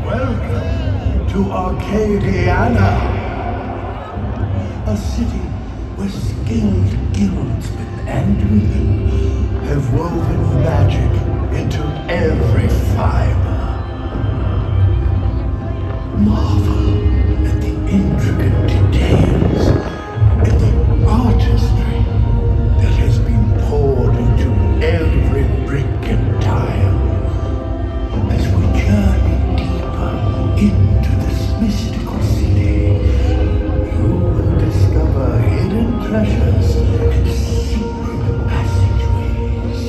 Welcome to Arcadiana, a city where skilled guildsmen and women have woven magic into every fiber. Marvel at the intricate details and the artistry that has been poured into every brick and tile as we journey deeper into this mystical city. You will discover hidden treasures and secret passageways.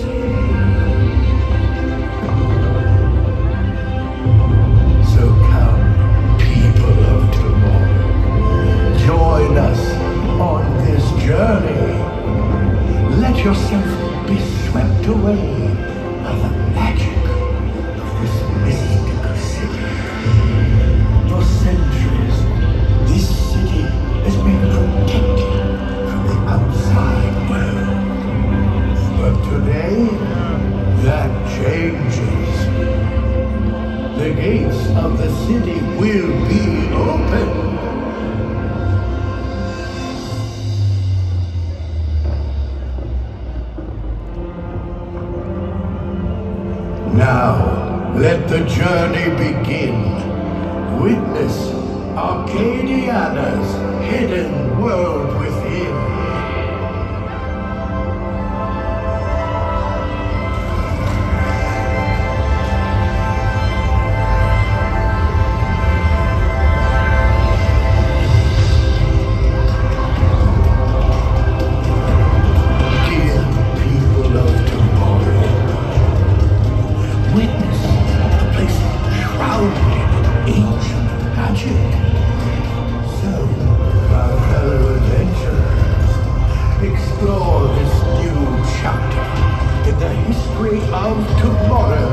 So come, people of tomorrow, join us on this journey. Let yourself be swept away by the magic of this mystical city. For centuries, this city has been protected from the outside world. But today, that changes. The gates of the city will be open. Now, let the journey begin. Witness Arcadiana's hidden world within. Dear people of tomorrow, witness a place shrouded in ancient magic. So, my fellow adventurers, explore this new chapter in the history of tomorrow.